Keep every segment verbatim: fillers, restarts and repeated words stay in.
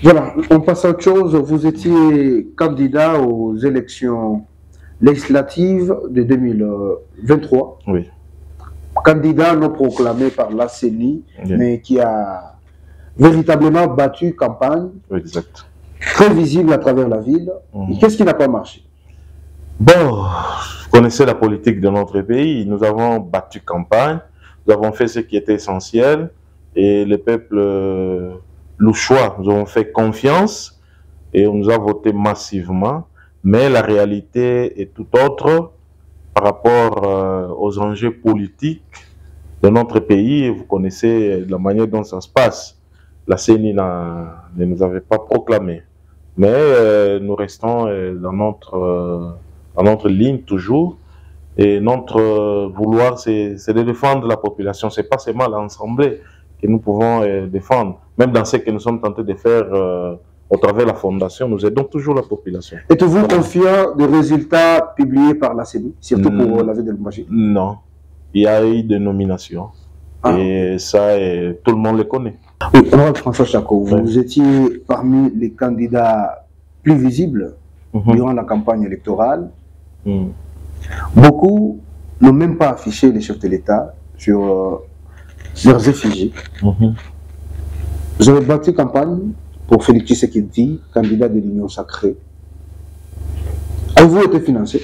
Voilà, on passe à autre chose. Vous étiez candidat aux élections législatives de deux mille vingt-trois. Oui. Candidat non proclamé par la C E N I, Oui. mais qui a véritablement battu campagne. Exact. Très visible à travers la ville. Mmh. Qu'est-ce qui n'a pas marché? Bon, vous connaissez la politique de notre pays. Nous avons battu campagne, nous avons fait ce qui était essentiel et le peuple euh, louchois, nous avons fait confiance et on nous a voté massivement. Mais la réalité est tout autre par rapport euh, aux enjeux politiques de notre pays. Vous connaissez la manière dont ça se passe. La C E N I ne nous avait pas proclamé. Mais euh, nous restons euh, dans, notre, euh, dans notre ligne toujours. Et notre euh, vouloir, c'est de défendre la population. Ce n'est pas seulement l'Assemblée que nous pouvons euh, défendre. Même dans ce que nous sommes tentés de faire euh, au travers de la Fondation, nous aidons toujours la population. Êtes-vous confiant des résultats publiés par la C E N I, surtout pour mmh. la ville de Lubumbashi? Non. Il y a eu des nominations. Ah. Et ça, et, tout le monde le connaît. Oui, honorable François Chako, vous ouais. étiez parmi les candidats plus visibles mmh. durant la campagne électorale. Mmh. Beaucoup n'ont même pas affiché les chefs de l'État sur euh, leurs effigies. Mmh. Vous avez battu campagne pour Félix Tshisekedi, candidat de l'Union sacrée. Avez-vous été financé?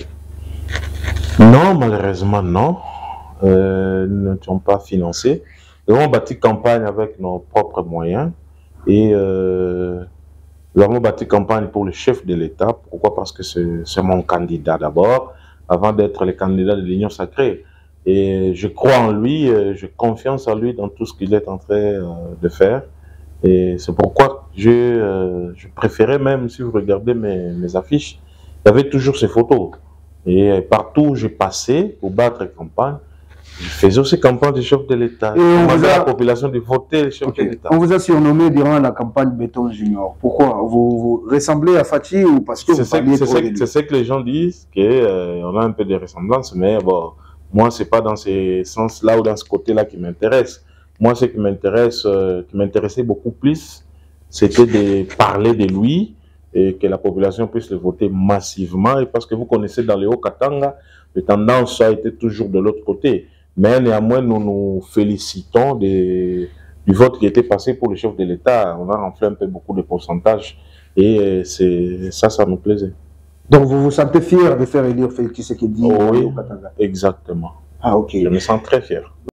Non, malheureusement non. Euh, nous n'étions pas financés. Nous avons bâti campagne avec nos propres moyens et euh, nous avons bâti campagne pour le chef de l'État. Pourquoi? Parce que c'est mon candidat d'abord, avant d'être le candidat de l'Union sacrée. Et je crois en lui, j'ai confiance en lui dans tout ce qu'il est en train euh, de faire. Et c'est pourquoi je, euh, je préférais même, si vous regardez mes, mes affiches, il y avait toujours ces photos. Et partout où je passais pour battre campagne, je faisais aussi campagne du chef de l'État. On demandait à la population de voter le chef okay. de l'État. On vous a surnommé durant la campagne Béton Junior. Pourquoi? Vous, vous ressemblez à Fatih ou parce que vous parliez trop de lui? C'est ce que les gens disent, qu'on euh, a un peu de ressemblance, mais bon, moi, ce n'est pas dans ce sens-là ou dans ce côté-là qui m'intéresse. Moi, ce qui m'intéresse, euh, qui m'intéressait beaucoup plus, c'était de parler de lui et que la population puisse le voter massivement. Et parce que vous connaissez dans le Haut-Katanga, la tendance a été toujours de l'autre côté. Mais néanmoins, nous nous félicitons de, du vote qui était passé pour le chef de l'État. On a renflé un peu beaucoup de pourcentages et ça, ça nous plaisait. Donc vous vous sentez fier de faire élire Félix Tshisekedi oh, oui, au Katanga? Exactement. Ah, ok. Je me sens très fier.